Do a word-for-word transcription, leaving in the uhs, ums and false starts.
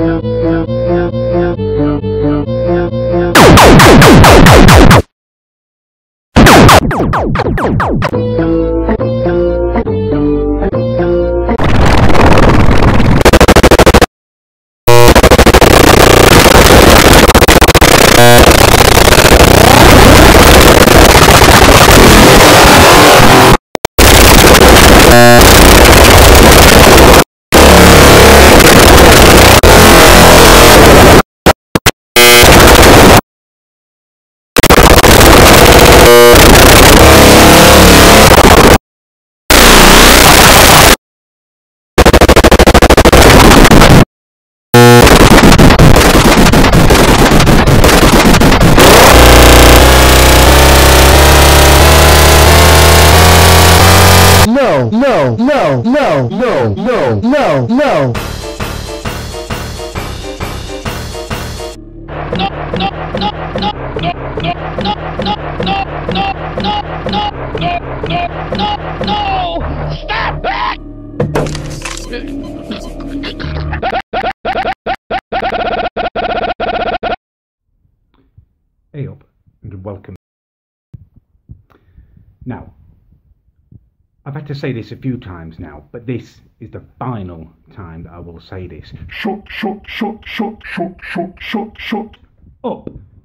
No, no, no, no, no, no, no, no. Stop that! Hey up and welcome. Now, I've had to say this a few times now, but this is the final time that I will say this. Shut, shut, shut, shut, shut, shut, shut, shut up.